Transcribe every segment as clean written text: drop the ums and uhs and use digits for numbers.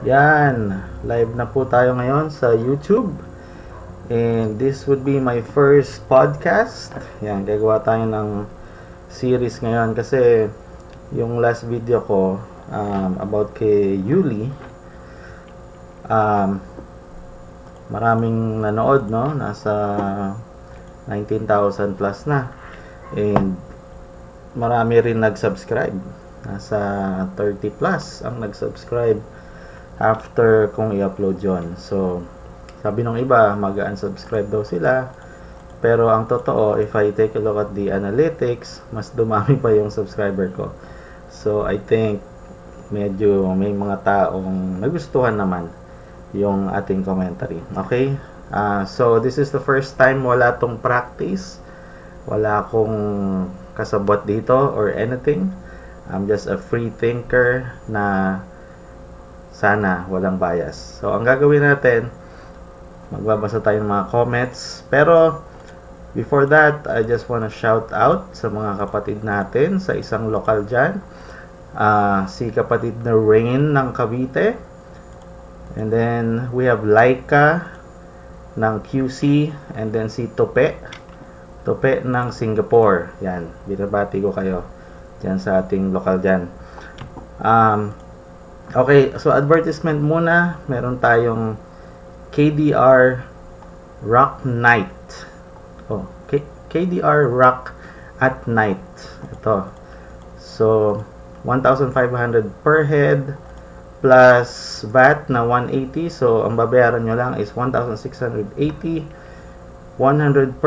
Yan, live na po tayo ngayon sa YouTube. And this would be my first podcast. Yan, gagawa tayo ng series ngayon kasi yung last video ko about kay Yuli, maraming nanood, no? Nasa 19,000 plus na. And marami rin nag-subscribe. Nasa 30 plus ang nag-subscribe after kung i-upload yon. So, sabi nung iba, mag-unsubscribe daw sila. Pero ang totoo, if I take a look at the analytics, mas dumami pa yung subscriber ko. So, I think medyo may mga taong nagustuhan naman yung ating commentary. Okay? So, this is the first time wala tong practice. Wala akong kasabot dito or anything. I'm just a free thinker na sana walang bias. So, ang gagawin natin, magbabasa tayo ng mga comments. Pero, before that, I just wanna shout out sa mga kapatid natin sa isang lokal dyan. Si kapatid na Rain ng Cavite. And then, we have Laika ng QC. And then, si Tope ng Singapore. Yan, binabati ko kayo dyan sa ating lokal dyan. Okay, so advertisement muna. Meron tayong KDR Rock Night. KDR Rock at Night. Ito. So, 1,500 per head plus VAT na 180. So, ang babayaran nyo lang is 1,680. 100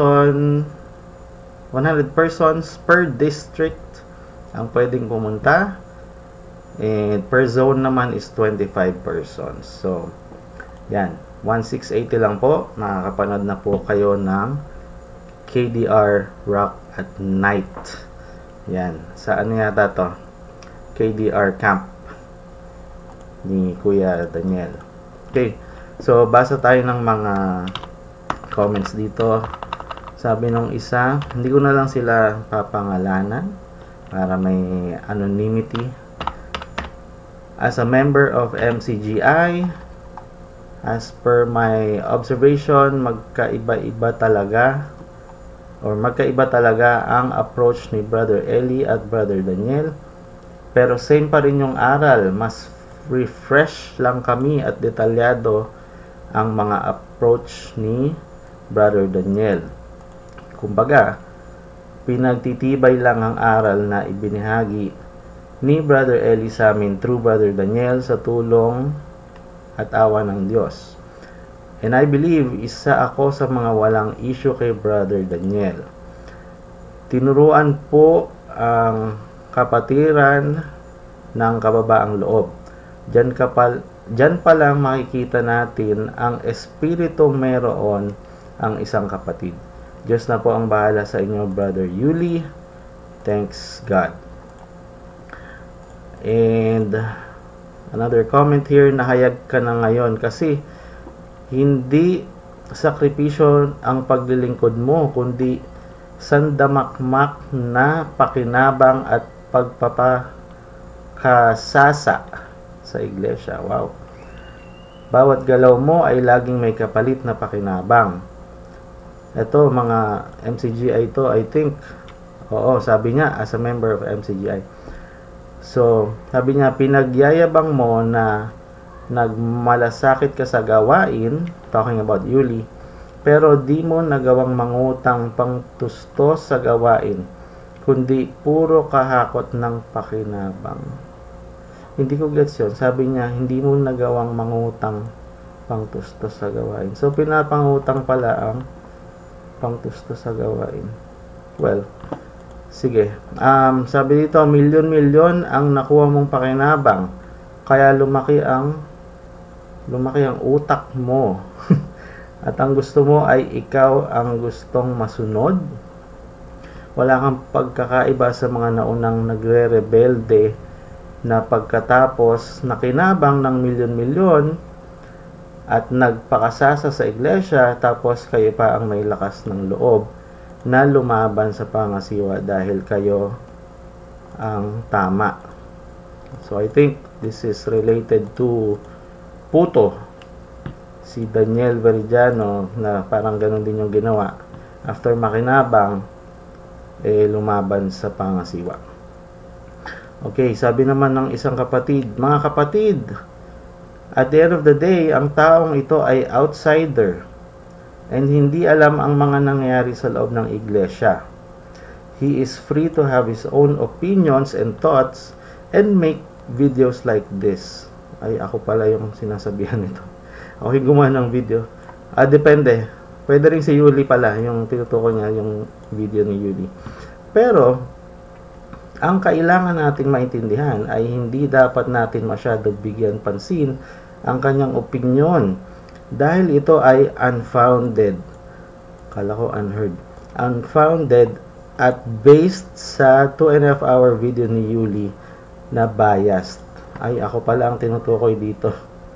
persons per district ang pwedeng pumunta. And per zone naman is 25 persons. So, yan. 1,680 lang po. Nakakapanood na po kayo ng KDR Rock at Night. Yan. Saan yata to? KDR Camp ni Kuya Daniel. Okay. So, basa tayo ng mga comments dito. Sabi nung isa, hindi ko na lang sila papangalanan para may anonymity. As a member of MCGI, as per my observation, magkaiba talaga ang approach ni Brother Eli at Brother Daniel. Pero same pa rin yung aral. Mas refresh lang kami at detalyado ang mga approach ni Brother Daniel. Kumbaga, pinagtitibay lang ang aral na ibinahagi ni Brother Eli sa amin through Brother Daniel sa tulong at awa ng Diyos. And I believe, isa ako sa mga walang issue kay Brother Daniel. Tinuruan po ang kapatiran ng kababaang loob. Diyan pa lang makikita natin ang espiritu meron ang isang kapatid. Diyos na po ang bahala sa inyo, Brother Yuli. Thanks God. And another comment here, nahayag ka na ngayon kasi hindi sakripisyo ang paglilingkod mo, kundi sandamakmak na pakinabang at pagpapakasasa sa iglesia. Wow. Bawat galaw mo ay laging may kapalit na pakinabang. Ito, mga MCGI ito, I think. Oo, sabi niya, as a member of MCGI. So, sabi niya, pinagyayabang mo na nagmalasakit ka sa gawain, talking about Yuli, pero di mo nagawang mangutang pangtustos sa gawain, kundi puro kahakot ng pakinabang. Hindi ko gets yun. Sabi niya, hindi mo nagawang mangutang pangtustos sa gawain. So, pinapangutang pala ang pangtustos sa gawain. Well, sige. Sabi dito, milyon-milyon ang nakuha mong pakinabang. Kaya lumaki ang utak mo. At ang gusto mo ay ikaw ang gustong masunod. Wala kang pagkakaiba sa mga naunang nagre-rebelde na pagkatapos nakinabang ng milyon-milyon at nagpakasasa sa iglesia, tapos kayo pa ang may lakas ng loob na lumaban sa pangasiwa dahil kayo ang tama. So I think this is related to puto. Si Daniel Veridiano na parang ganun din yung ginawa. After makinabang, lumaban sa pangasiwa. Okay, sabi naman ng isang kapatid, mga kapatid, at the end of the day, ang taong ito ay outsider and hindi alam ang mga nangyayari sa loob ng iglesia. He is free to have his own opinions and thoughts and make videos like this. Ay, ako pala yung sinasabihan nito. Ako yung gumawa ng video. Depende. Pwede rin si Yuli pala, yung tinutukoy niya, yung video ni Yuli. Pero, ang kailangan nating maintindihan ay hindi dapat natin masyado bigyan pansin ang kanyang opinion dahil ito ay unfounded. Kala ko unheard. Unfounded at based sa 2.5 hour video ni Yuli na biased. Ay, ako pala ang tinutukoy dito.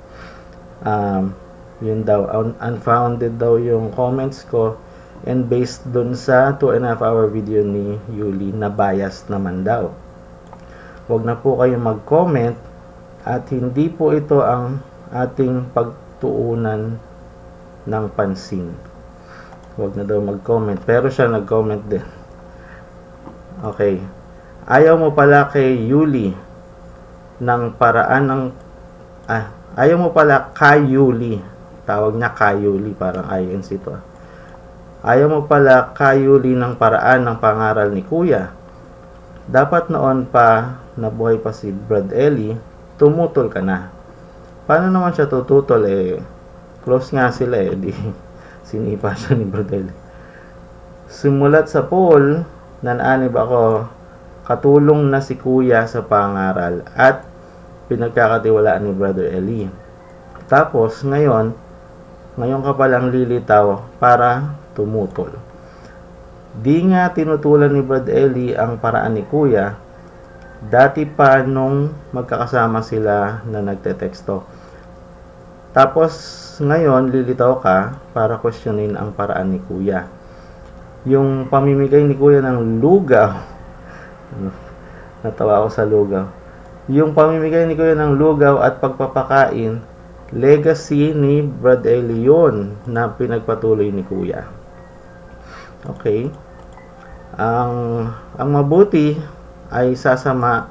Yun daw, unfounded daw yung comments ko and based dun sa 2.5 hour video ni Yuli na biased naman daw. Huwag na po kayo mag-comment at hindi po ito ang ating pagtuunan ng pansin. Huwag na daw mag-comment, pero siya nag-comment din. Okay. Ayaw mo pala kay Yuli ng paraan ng ayaw mo pala kay Yuli. Tawag niya kay Yuli, parang INC to. Ayaw mo pala kay Yuli ng paraan ng pangaral ni Kuya. Dapat noon pa nabuhay pa si Brad Eli, tumutol ka na. Paano naman siya tututol close nga sila di sinipa siya ni Brad Eli. Sumulat sa poll, nananib ako, katulong na si Kuya sa pangaral at pinagkakatiwalaan ni Brother Eli. Tapos, ngayon ka palang lilitaw para tumutol. Di nga tinutulan ni Brad Eli ang paraan ni Kuya, dati pa nung magkakasama sila na nagte-teksto. Tapos, ngayon lilitaw ka para questionin ang paraan ni Kuya. Yung pamimigay ni Kuya ng lugaw, natawa ako sa lugaw. Yung pamimigay ni Kuya ng lugaw at pagpapakain, legacy ni Brad Eli yun na pinagpatuloy ni Kuya. Okay. Ang mabuti ay sasama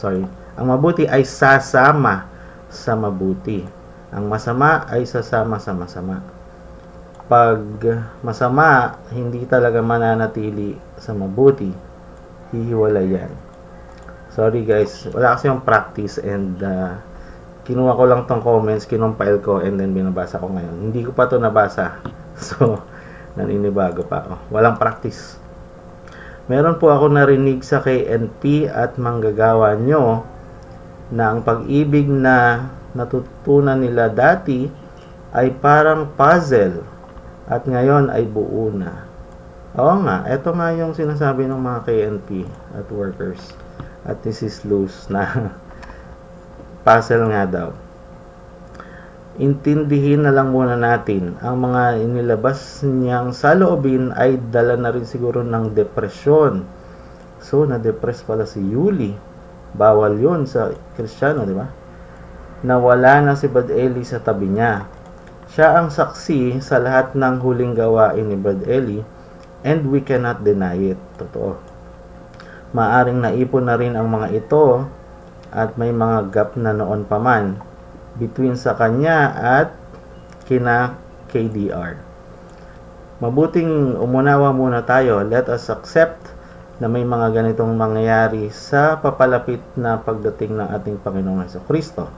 sa mabuti. Ang masama ay sasama sa masama. Pag masama, hindi talaga mananatili sa mabuti. Hihiwalay yan. Sorry guys, wala kasi yung practice and kinuha ko lang tong comments, kinumpile ko and then binabasa ko ngayon. Hindi ko pa to nabasa. So, naninibago pa ako. Walang practice. Meron po ako narinig sa KNP at manggagawa nyo na ang pag-ibig na natutunan nila dati ay parang puzzle at ngayon ay buo na. Oo nga, eto nga yung sinasabi ng mga KNP at workers at this is loose na puzzle nga daw. Intindihin na lang muna natin, ang mga inilabas niyang saloobin ay dala na rin siguro ng depresyon. So, na-depress pala si Yuli. Bawal yun sa Kristiyano, di ba? Nawala na si Brad Eli sa tabi niya. Siya ang saksi sa lahat ng huling gawain ni Brad Eli and we cannot deny it. Totoo. Maaring naipon na rin ang mga ito at may mga gap na noon pa man between sa kanya at kina KDR. Mabuting umunawa muna tayo. Let us accept na may mga ganitong mangyayari sa papalapit na pagdating ng ating Panginoong Jesucristo.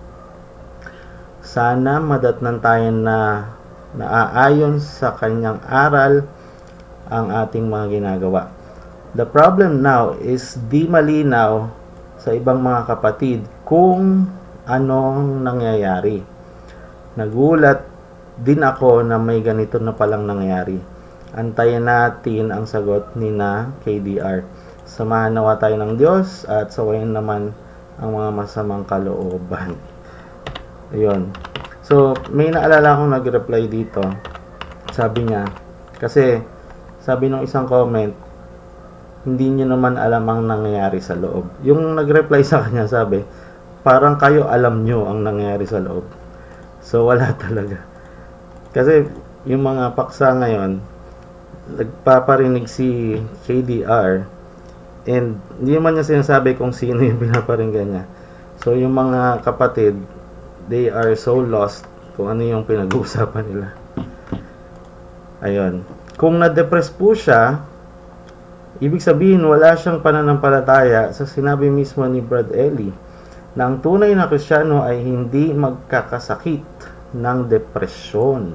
Sana madatnan tayo na naaayon sa kanyang aral ang ating mga ginagawa. The problem now is di malinaw sa ibang mga kapatid kung anong nangyayari. Nagulat din ako na may ganito na palang nangyayari. Antayin natin ang sagot ni na KDR. Samahan nawa tayo ng Diyos at sawayin naman ang mga masamang kalooban. Ayun. So, may naalala akong nag-reply dito. Sabi niya, kasi sabi ng isang comment, hindi niyo naman alam ang nangyayari sa loob. Yung nag-reply sa kanya sabi, parang kayo alam nyo ang nangyari sa loob. So, wala talaga. Kasi, yung mga paksa ngayon, nagpaparinig si KDR, and hindi man niya sinasabi kung sino yung pinaparinggan niya. So, yung mga kapatid, they are so lost kung ano yung pinag-uusapan nila. Ayun. Kung na-depress po siya, ibig sabihin wala siyang pananampalataya sa sinabi mismo ni Brad Ellie na ang tunay na Kristiyano ay hindi magkakasakit ng depresyon.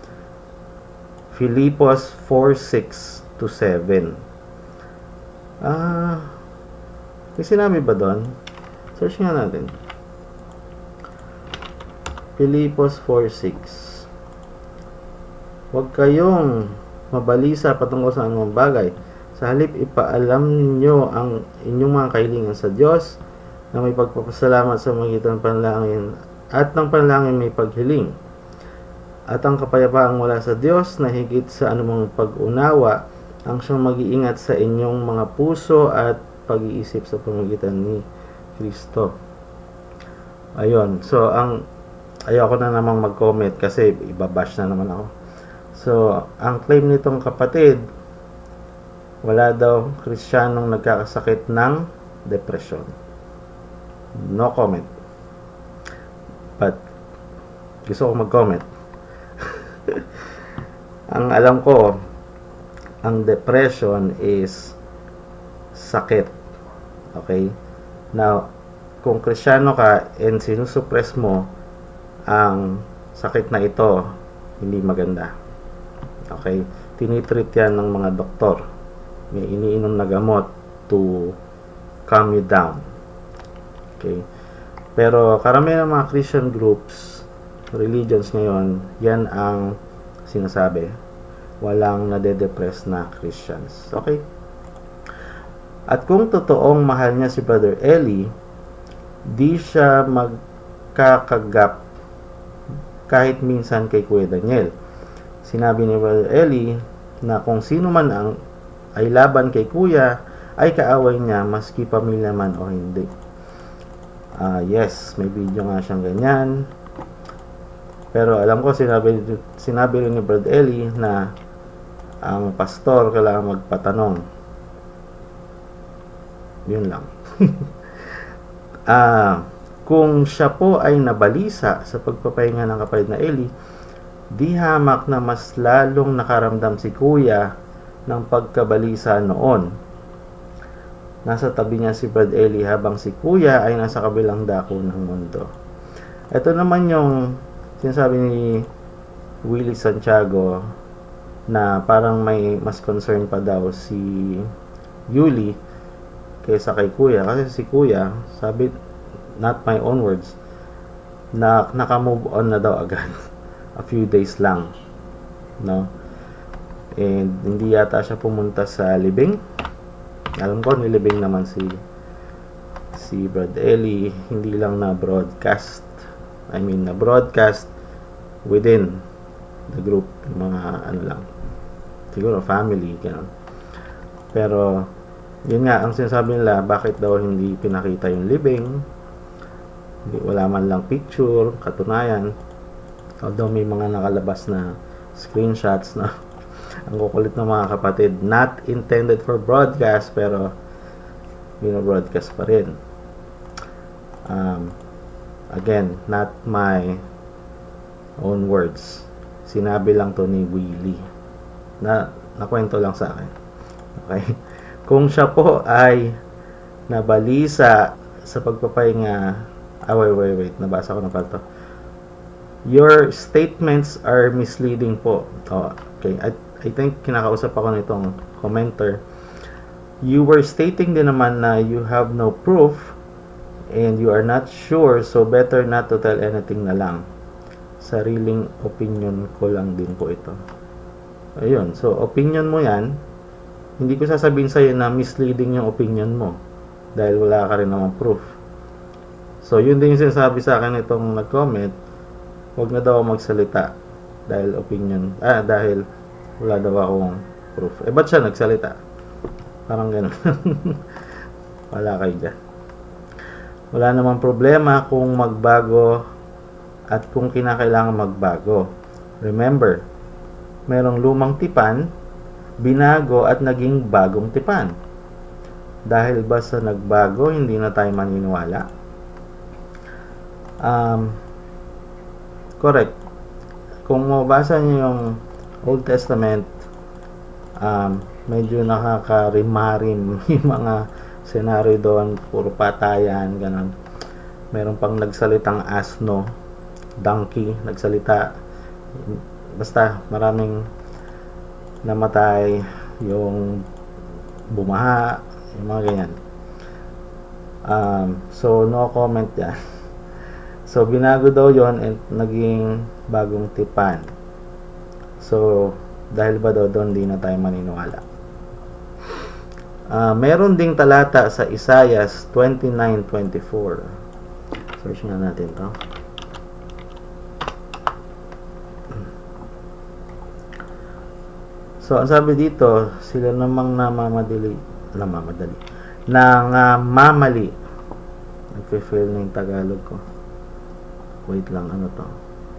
Filipos 4:6-7. May sinabi ba doon? Search nga natin. Filipos 4:6. Huwag kayong mabalisa patungkol sa anumang bagay. Sa halip, ipaalam ninyo ang inyong mga kahilingan sa Diyos na may pagpapasalamat sa magitan ng panalangin at ng panalangin may paghiling. At ang kapayapaang mula sa Diyos na higit sa anumang pag-unawa ang siyang mag-iingat sa inyong mga puso at pag-iisip sa pamagitan ni Kristo. Ayun. So, ayoko na namang mag-comment kasi ibabash na naman ako. So, ang claim nitong kapatid, wala daw Kristiyanong nagkakasakit ng depression. No comment. But, gusto ko mag-comment. Ang alam ko, ang depression is sakit. Okay? Now, kung Kristiyano ka and sinusuppress mo ang sakit na ito, hindi maganda. Okay? Tinitreat yan ng mga doktor. May iniinom na gamot to calm you down. Okay? Pero karamihan ng mga Christian groups, religions ngayon, yan ang sinasabi. Walang nade-depress na Christians. Okay? At kung totoong mahal niya si Brother Ellie, di siya magkakagap kahit minsan kay Kuya Daniel. Sinabi ni Brother Ellie na kung sino man ang ay laban kay Kuya ay kaaway niya maski pamilya man o hindi. Yes, may video nga siyang ganyan. Pero alam ko sinabi rin ni Brother Ellie na ang pastor kailangan magpatanong. Yun lang. Kung siya po ay nabalisa sa pagpapahinga ng kapatid na Ellie, di hamak na mas lalong nakaramdam si Kuya ng pagkabalisa noon. Nasa tabi niya si Brad Ellie habang si Kuya ay nasa kabilang dako ng mundo. Ito naman yung sinasabi ni Willie Santiago na parang may mas concern pa daw si Yuli kaysa kay Kuya. Kasi si Kuya, sabi, not my own words, na naka-move on na daw agad. A few days lang, no? And hindi yata siya pumunta sa libing. Alam ko nilibing naman si Brad Ellie, hindi lang na broadcast. Na broadcast within the group, mga ano lang, siguro family, gano'n. Pero yun nga ang sinasabi nila, bakit daw hindi pinakita yung libing, wala man lang picture, katunayan. Although may mga nakalabas na screenshots na ang kukulit ng mga kapatid, not intended for broadcast pero broadcast pa rin. Again, not my own words, sinabi lang to ni Willie, na nakwento lang sa akin. Okay? Kung siya po ay nabalisa sa pagpapahinga, wait, nabasa ko na pala to. Your statements are misleading po. Okay, I think kinakausap ako nitong commenter. You were stating din naman na you have no proof and you are not sure, so better not to tell anything na lang. Sariling opinion ko lang din po ito. Ayun, so opinion mo yan. Hindi ko sasabihin sa'yo na misleading yung opinion mo dahil wala ka rin naman proof. So yun din yung sinasabi sa akin itong nag-comment. Huwag na daw magsalita dahil opinion, dahil wala daw akong proof. Ba't siya nagsalita? Parang gano'n. Wala kayo dyan. Wala namang problema kung magbago at kung kinakailangan magbago. Remember, merong lumang tipan, binago at naging bagong tipan. Dahil ba sa nagbago, hindi na tayo maniniwala? Correct. Kung mabasa niyo yung Old Testament, medyo nakakarimarim yung mga senaryo doon, puro patayan, ganun. Meron pang nagsalitang asno, donkey, nagsalita. Basta maraming namatay, yung bumaha, yung mga ganyan. So no comment yan. So binago daw yon and naging bagong tipan. So dahil ba daw doon, di na tayo maniniwala. Meron ding talata sa Isaiah 29:24. Search nga natin to. So, ang sabi dito, sila namang namamali. Nagpe-fail na yung Tagalog ko. Wait lang, ano to?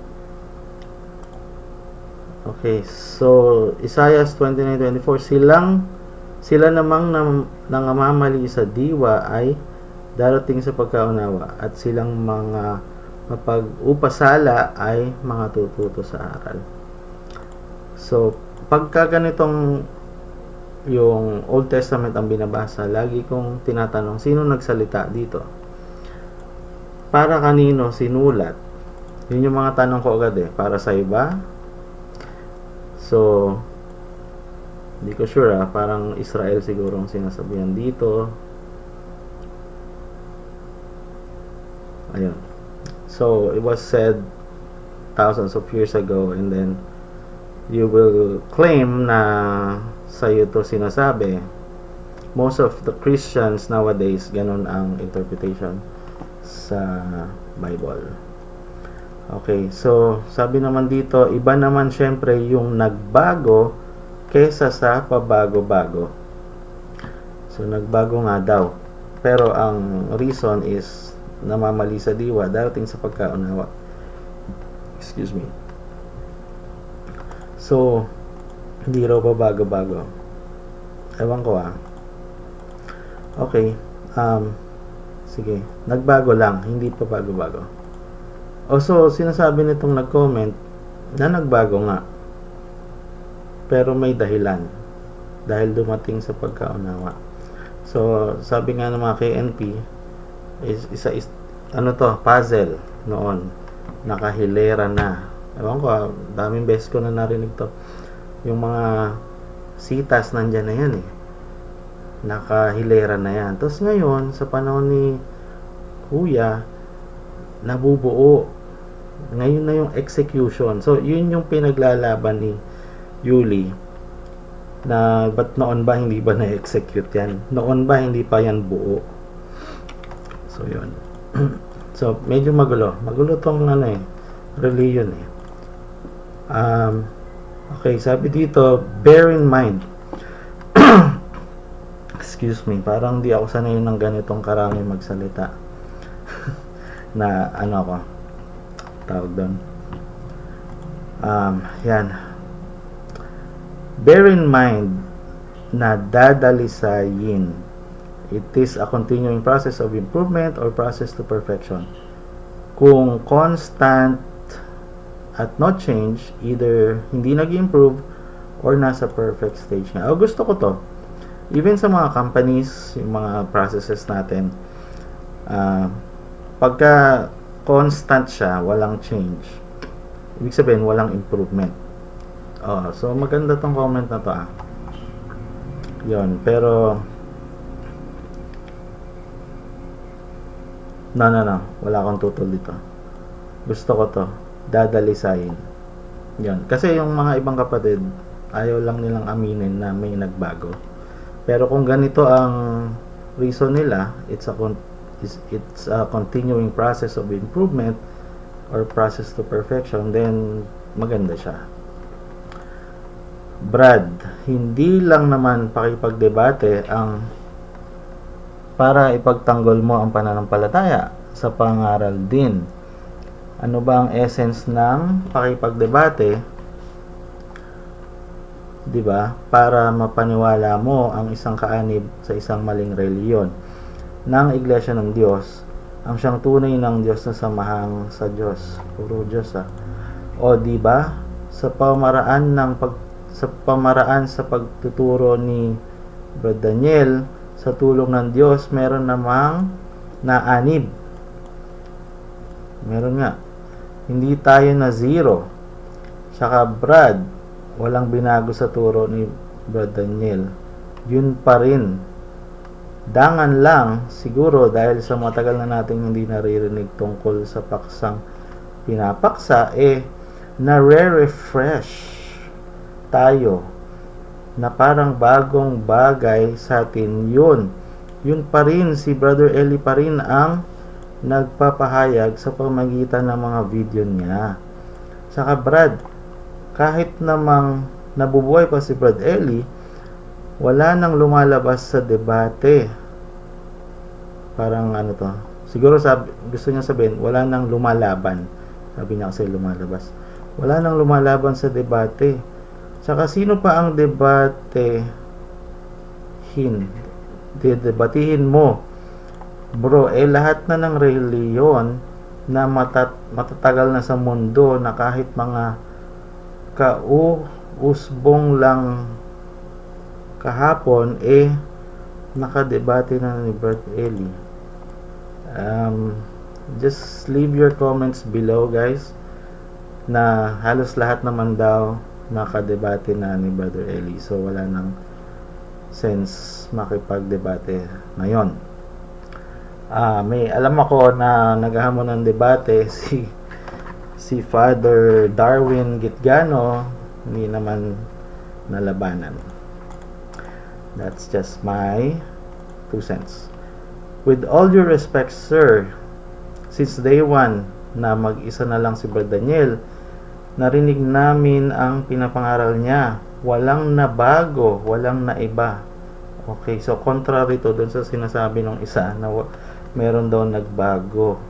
Okay, so Isaiah 29:24, sila namang nangamamali sa diwa ay darating sa pagkaunawa, at silang mga mapag-upasala ay mga tututo sa aral. So, pagka ganitong yung Old Testament ang binabasa, lagi kong tinatanong, sino nagsalita dito? Para kanino sinulat? Yun yung mga tanong ko agad eh. Para sa iba? So, hindi ko sure parang Israel siguro ang sinasabihan dito. Ayun. So, it was said thousands of years ago, and then you will claim na sa'yo to sinasabi. Most of the Christians nowadays, ganun ang interpretation sa Bible. Okay, so sabi naman dito, iba naman syempre yung nagbago kesa sa pabago-bago. So nagbago nga daw, pero ang reason is namamali sa diwa, darating sa pagkaunawa. Excuse me. So hindi raw pabago-bago. Ewan ko Okay, sige, nagbago lang, hindi pa bago-bago. So, sinasabi nitong nag-comment na nagbago nga. Pero may dahilan. Dahil dumating sa pagkaunawa. So, sabi nga ng mga KNP, puzzle noon. Nakahilera na. Ewan ko, daming beses ko na narinig to. Yung mga sitas nandyan na yan eh. Nakahilera na yan. Tapos ngayon, sa panahon ni Kuya, nabubuo. Ngayon na yung execution. So, yun yung pinaglalaban ni Yuli. Na, ba't noon ba hindi ba na-execute yan? Noon ba hindi pa yan buo? So, yun. So, medyo magulo. Magulo tong religion eh. Okay, sabi dito, bear in mind. Excuse me, parang di ako sanay ng ganitong karami magsalita. Na, ako, tawag doon. Yan. Bear in mind na dadalisayin. It is a continuing process of improvement or process to perfection. Kung constant at not change, either hindi nag-improve or nasa perfect stage na. Gusto ko to. Even sa mga companies, yung mga processes natin, pagka constant siya, walang change, ibig sabihin walang improvement. So maganda tong comment na to yun, pero no, wala akong tutol dito. Gusto ko to, dadalisayin yun, kasi yung mga ibang kapatid ayaw lang nilang aminin na may nagbago. Pero kung ganito ang reason nila, it's a continuing process of improvement or process to perfection, then maganda siya. Brad, hindi lang naman pakipagdebate ang para ipagtanggol mo ang pananampalataya sa pangaral din. Ano ba ang essence ng pakipagdebate? 'Di ba? Para mapaniwala mo ang isang kaanib sa isang maling reliyon ng Iglesia ng Diyos, ang siyang tunay ng Diyos na samahang sa Diyos. Puro Diyos O 'di ba? Sa pamaraan sa pagtuturo ni Brad Daniel, sa tulong ng Diyos, meron namang naanib. Meron nga. Hindi tayo na zero. Saka Brad, walang binago sa turo ni Brad Daniel. Yun pa rin. Dangan lang, siguro dahil sa matagal na nating hindi naririnig tungkol sa paksang pinapaksa, nare-refresh tayo na parang bagong bagay sa atin yun. Yun pa rin, si Brother Eli pa rin ang nagpapahayag sa pamagitan ng mga video niya. Saka Brad, kahit namang nabubuhay pa si Brad Eli, wala nang lumalabas sa debate. Parang ano to, siguro gusto niya sabihin, wala nang lumalaban. Sabi niya kasi lumalabas. Wala nang lumalaban sa debate. Saka sino pa ang debatihin mo? Bro, lahat na ng reliyon na matatagal na sa mundo, na kahit mga kausbong lang kahapon, nakadebate na ni Brad Eli. Just leave your comments below, guys, na halos lahat naman daw nakadebate na ni Brother Eli. So wala nang sense makipagdebate ngayon. May alam ako na naghahamon ng debate si Father Darwin Gitgano, hindi naman nalabanan. That's just my 2 cents. With all due respect, sir, since day one na mag-isa na lang si Brad Daniel, narinig namin ang pinapangaral niya. Walang nabago, walang naiba. Okay, so contrary to dun sa sinasabi ng isa na meron daw nagbago.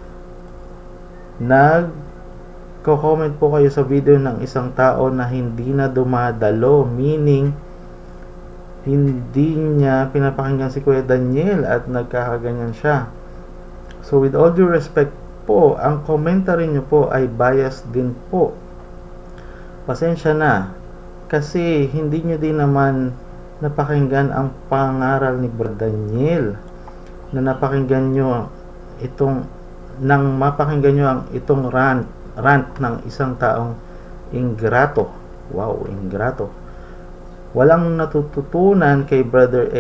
Nagko-comment po kayo sa video ng isang tao na hindi na dumadalo, meaning hindi niya pinapakinggan si Kuya Daniel at nagkakaganyan siya. So with all due respect po, ang commentary niyo po ay biased din po. Pasensya na, kasi hindi niyo din naman napakinggan ang pangaral ni Brad Daniel, na napakinggan nyo mapakinggan nyo itong rant ng isang taong ingrato. Wow, ingrato. Walang natutunan kay Brother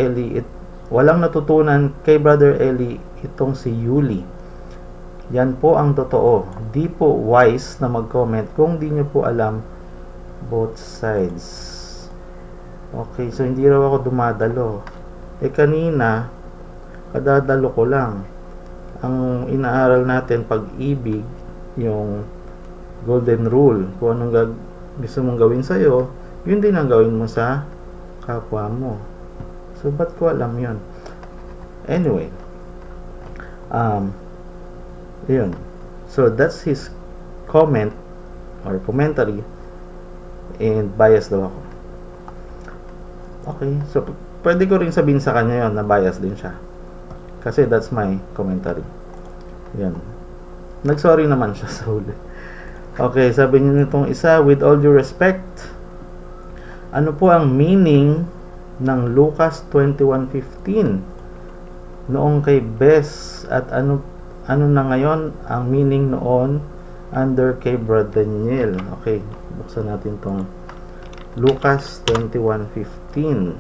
Eli itong si Yuli. Yan po ang totoo. Di po wise na mag-comment kung di nyo po alam both sides. Okay, so hindi raw ako dumadalo. Kanina, kadadalo ko lang. Ang inaaral natin, pag-ibig, yung golden rule. Kung anong gusto mong gawin sa'yo, yun din ang gawin mo sa kapwa mo. So, ba't ko alam yun? Anyway, yun. So, that's his comment or commentary, and bias daw ako. Okay, so pwede ko rin sabihin sa kanya yon na bias din siya, kasi that's my commentary. Yan, nagsorry naman siya sa huli. Okay, sabi niyo nitong isa, with all due respect, ano po ang meaning ng Lucas 21:15 noong kay Bess, at ano na ngayon ang meaning noon under kay Brad Daniel? Okay, buksan natin tong Lucas 21:15.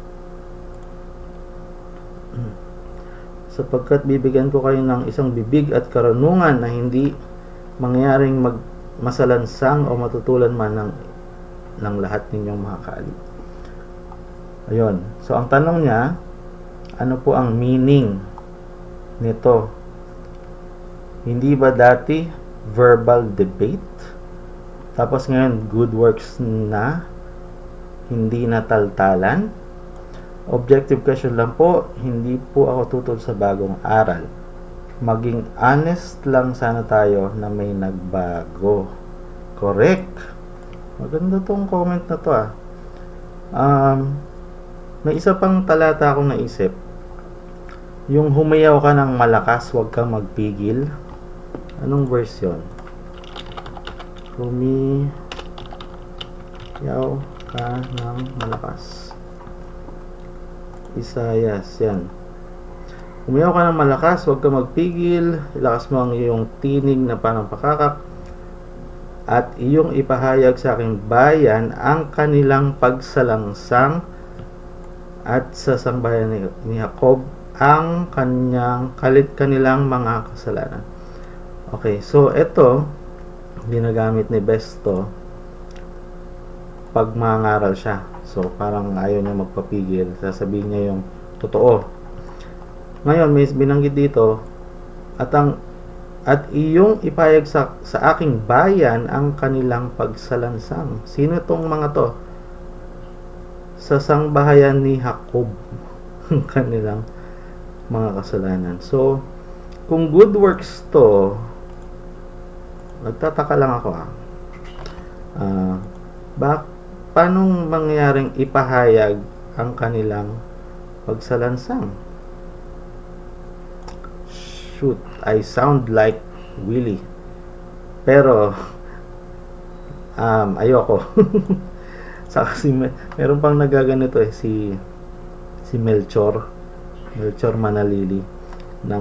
Sapagkat bibigyan ko kayo ng isang bibig at karunungan na hindi mangyaring masalansang o matutulan man ng lahat ninyong mga kaalip. Ayun. So, ang tanong niya, ano po ang meaning nito? Hindi ba dati verbal debate? Tapos ngayon, good works na, hindi nataltalan? Objective question lang po, hindi po ako tutol sa bagong aral. Maging honest lang sana tayo na may nagbago. Correct. Maganda tong comment na to ah. May isa pang talata akong naisip. Yung humayaw ka ng malakas, huwag kang magpigil. Anong verse yun? Humayaw ka ng malakas. Isayas, yan. Umiyaw ka ng malakas, huwag ka magpigil, ilakas mo ang iyong tinig na parang pakakak, at iyong ipahayag sa aking bayan ang kanilang pagsalangsang, at sa sangbayan ni Jacob ang kanilang mga kasalanan. Okay, so ito, ginagamit ni Besto pag mangaral siya. So, parang ayaw niya magpapigil. Sasabihin niya yung totoo. Ngayon, may binanggit dito, at iyong ipayag sa aking bayan ang kanilang pagsalansang. Sino itong mga to? Sa sangbahayan ni Jacob ang kanilang mga kasalanan. So, kung good works to, nagtataka lang ako paano mangyaring ipahayag ang kanilang pagsalansang? Shoot, I sound like Willie. Pero, ayoko. Saka meron pang nagaganito si Melchor Manalili ng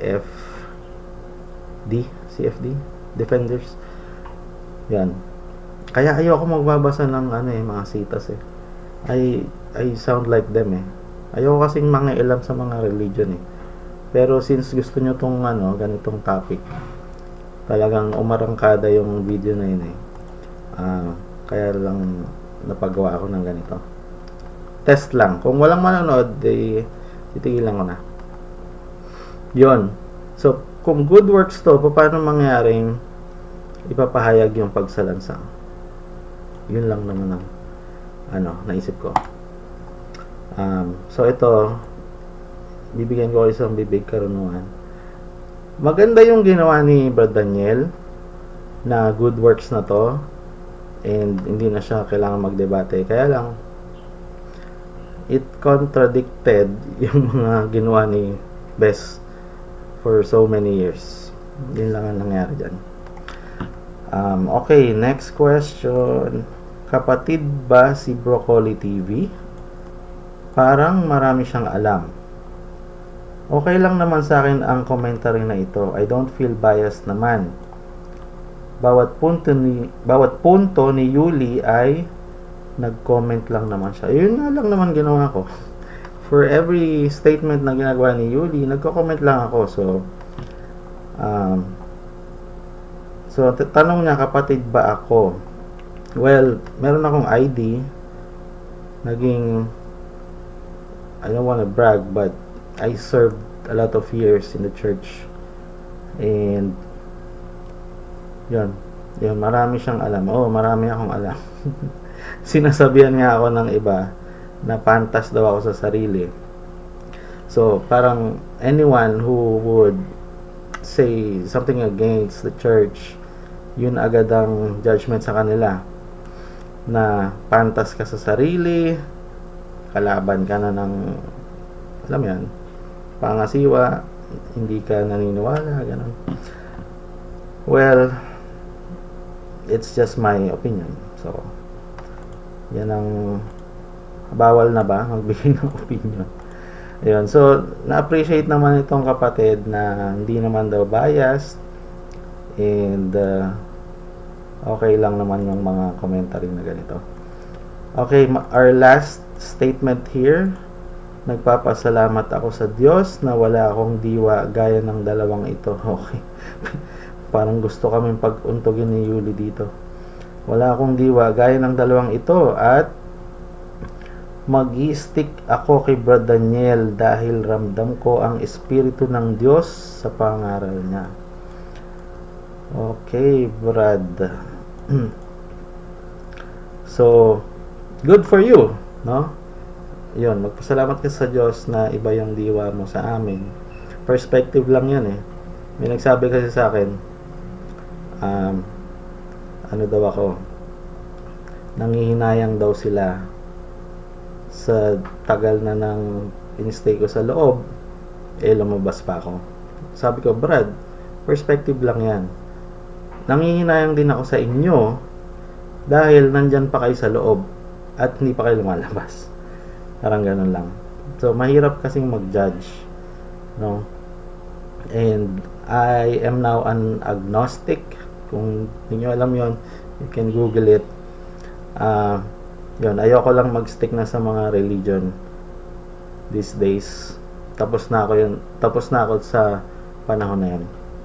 CFD Defenders. Yan. Kaya ayoko magbabasa ng mga sitas eh. I sound like them eh. Ayoko kasing mangialam sa mga religion eh. Pero since gusto nyo tong ganitong topic, talagang umarangkada yung video na yun eh. Kaya lang napagawa ako ng ganito. Test lang. Kung walang manonood, titigilan ko na. Yon. So, kung good works to, paano mangyaring ipapahayag yung pagsalansang? Yun lang naman ang naisip ko. So ito, bibigyan ko isang bibig karunungan. Maganda yung ginawa ni Brad Daniel na good works na to, and hindi na siya kailangan magdebate. Kaya lang it contradicted yung mga ginawa ni Bess for so many years. Yun lang ang nangyari dyan. Okay, next question. Kapatid ba si Broccoli TV? Parang marami siyang alam. Okay lang naman sa akin ang commentary na ito. I don't feel biased naman. Bawat punto ni Yuli ay nag-comment lang naman siya. Yun nga lang naman ginawa ko. For every statement na ginagawa ni Yuli, nagko-comment lang ako. So, tanong niya, kapatid ba ako? Well, meron akong ID. I don't want to brag, but I served a lot of years in the church. And, yun, marami siyang alam. Marami akong alam. Sinasabihan nga ako ng iba na pantas daw ako sa sarili. So, parang anyone who would say something against the church, yun agad ang judgment sa kanila, na pantas ka sa sarili, kalaban ka na ng, alam yan, pangasiwa, hindi ka naniniwala, ganun. Well, it's just my opinion. So, yan ang, bawal na ba magbigay ng opinion? Ayun, so, na-appreciate naman itong kapatid na hindi naman daw biased, and okay lang naman yung mga commentary na ganito. Okay, our last statement here. Nagpapasalamat ako sa Diyos na wala akong diwa gaya ng dalawang ito. Okay. Parang gusto kaming pag-untogin ni Yuli dito. Wala akong diwa gaya ng dalawang ito, at mag-i-stick ako kay Brad Daniel dahil ramdam ko ang Espiritu ng Diyos sa pangaral niya. Okay, Brad. So, good for you, no? yun, magpasalamat ka sa Diyos na iba yung diwa mo sa amin. Perspective lang yan eh. May nagsabi kasi sa akin, ano daw ako, nangihinayang daw sila sa tagal na nang in-stay ko sa loob, lumabas pa ako. Sabi ko, Brad, perspective lang yan. Nangihinayang din ako sa inyo dahil nandyan pa kayo sa loob at hindi pa kayo lumalabas. Parang ganun lang. So, mahirap kasing mag-judge, no? And I am now an agnostic. Kung hindi nyo alam yon, you can Google it. Yun, ayoko lang mag-stick na sa mga religion these days. Tapos na ako sa panahon na yun.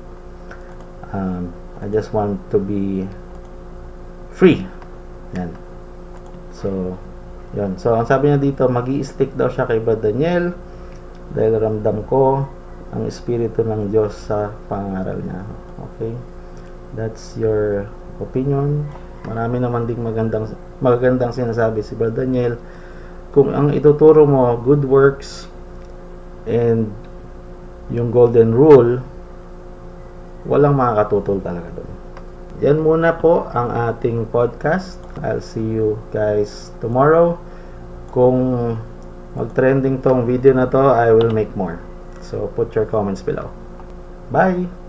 I just want to be free. Yan. So, yun. So, ang sabi niya dito, magi-stick daw siya kay Brad Daniel dahil ramdam ko ang espiritu ng Diyos sa pangaral niya. Okay? That's your opinion. Marami naman ding magagandang sinasabi si Brad Daniel. Kung ang ituturo mo, good works and yung golden rule, walang makakatutol talaga doon. Yan muna po ang ating podcast. I'll see you guys tomorrow. Kung mag-trending tong video na to, I will make more. So, put your comments below. Bye!